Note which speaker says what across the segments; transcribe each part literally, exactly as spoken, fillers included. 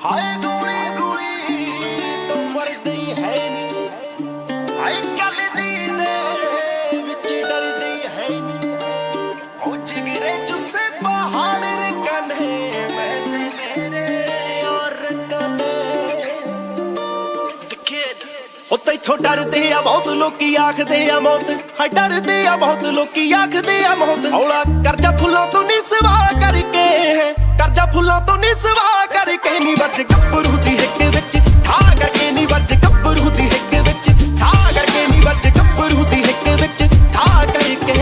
Speaker 1: हाय गोली गोली तो मरदी है नी, हाय चलदी दे विच डरदी है नी। ओ जिगरे जुस्से पहाड़ रे कन्हे मैं ते मेरे और कन्हे। ओ तैथों डरदे आ बहुत लोकी आखदे आ मौत, हाय डरदे आ बहुत लोकी आखदे आ मौत। औला करजा फुल्लों तो नी सवा करके, करजा फुल्लों तो नी सवा करके नी वज गब्बरू दी हिक विच ठा करके नी वज गब्बरू दी हिक विच ठा करके नी वज गब्बरू दी हिक विच ठा करके।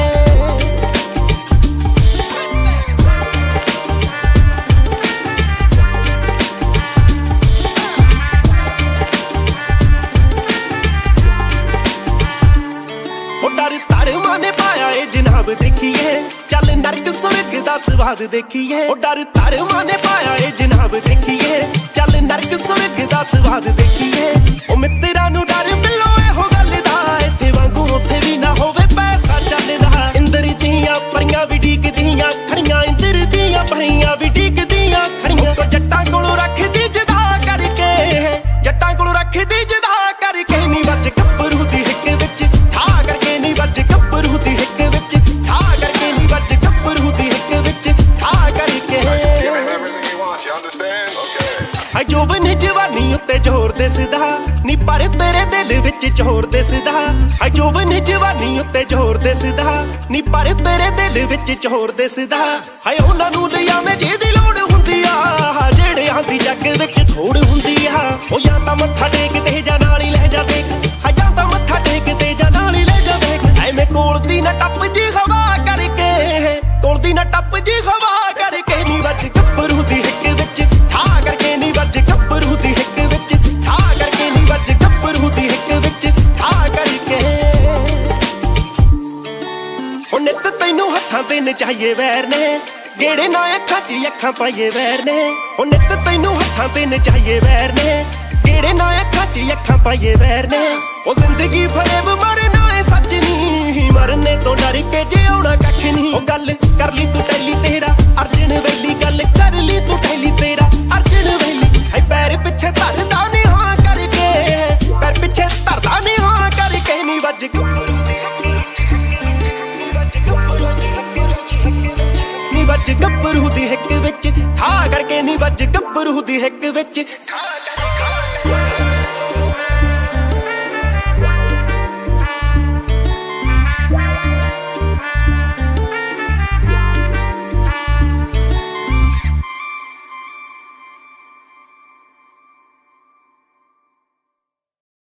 Speaker 1: डर तार माने पाया ए जनाब देखिए, चल नरक सुर्ग दा स्वाद देखिए। ओ डर तार माने पाया ए जनाब देखिए, चल नरक सुर्ग दा स्वाद देखिए। ओ मित्रा नू डर मिलो एहो गल दा, इत्थे वांगू उत्थे भी ना होवे पैसा चलदा। इंद्र दियां परियां भी डीकदियां खड़ियां, इंद्र दियां परियां भी डीकदियां खड़ियां। तो जट्टां कोलों रखदी जदा करके, जट्टां कोलों रखदी जदा करके नी वज गब्बरू दी हिक विच ठा करके नी वज गब्बरू दी हिक विच ठा करके नी वज गब्बरू दी हिक विच ठा करके। हाय जोबन जवानी उत्ते जोर दिसदा नी, पर तेरे दिल विच चोर दिसदा। हाय जोबन जवानी उत्ते जोर दिसदा नी, पर तेरे दिल विच चोर दिसदा। हाय उन्हां नूं लियावें जिहदी लोड़ हुंदी आ, जेहड़े आंदी जग विच थोड़ हुंदी आ। ओ या तां मत्था टेक ते जा नाल ही लै जा देख, हाय या तां मत्था टेक ते जा नाल ही लै जा देख। ਐਵੇਂ ਕੋਲ ਦੀ ਨਾ ਟੱਪ ਜੀ ਹਵਾ ਕਰਕੇ, ਕੋਲ ਦੀ ਨਾ ਟੱਪ ਜੀ ਹਵਾ ਕਰਕੇ ਨੀ ਵਜ ਗબ્ਬਰੂ ਦੀ ਹਿੱਕ ਵਿੱਚ ਠਾ ਕਰਕੇ ਨੀ ਵਜ ਗબ્ਬਰੂ ਦੀ ਹਿੱਕ ਵਿੱਚ ਠਾ ਕਰਕੇ ਨੀ ਵਜ ਗબ્ਬਰੂ ਦੀ ਹਿੱਕ ਵਿੱਚ ਠਾ ਕਰਕੇ। ਉਹ ਨਿੱਤ ਤੈਨੂੰ ਹੱਥਾਂ ਤੇ ਨਚਾਈਏ ਵੈਰ ਨੇ, ਗੇੜੇ ਨਾ ਅੱਖਾਂ 'ਚ ਅੱਖਾਂ ਪਾਈਏ ਵੈਰ ਨੇ। ਉਹ ਨਿੱਤ ਤੈਨੂੰ ਹੱਥਾਂ ਤੇ ਨਚਾਈਏ ਵੈਰ ਨੇ, ਗੇੜੇ ਨਾ ਅੱਖਾਂ 'ਚ ਅੱਖਾਂ ਪਾਈਏ ਵੈਰ ਨੇ। ਉਹ ਜ਼ਿੰਦਗੀ ਫਰੇਬ ਮਰਨਾ ਏ ਸੱਚ ਨੀ, ਮਰਨੇ ਤੋਂ ਡਰ ਕੇ ਜਿਉਣਾ ਕੱਖ ਨੀ। ਉਹ ਗੱਲ ਕਰ ਲਈ ਤੂੰ ਟੈਲੀ ਤੇਰਾ ਅਰਜਨ ਵੈਲੀ, ਗੱਲ ਕਰ ਲਈ ਤੂੰ ਟੈਲੀ ਤੇਰਾ ਅਰਜਨ ਵੈਲੀ। ਹਾਏ ਪੈਰ ਪਿੱਛੇ ਧਰਦਾ ਨੀ ਹਾਂ ਕਰਕੇ, ਪੈਰ ਪਿੱਛੇ ਧਰਦਾ ਨੀ ਹਾਂ ਕਰਕੇ ਨੀ ਵਜ ਗબ્ਬਰੂ ਦੀ ਨੀ ਵਜ ਗબ્ਬਰੂ ਦੀ ਨੀ ਵਜ ਗબ્ਬਰੂ ਦੀ ਹਿੱਕ ਵਿੱਚ ਠਾ ਕਰਕੇ ਨੀ ਵਜ ਗબ્ਬਰੂ ਦੀ ਹਿੱਕ ਵਿੱਚ ਠਾ ਕਰਕੇ।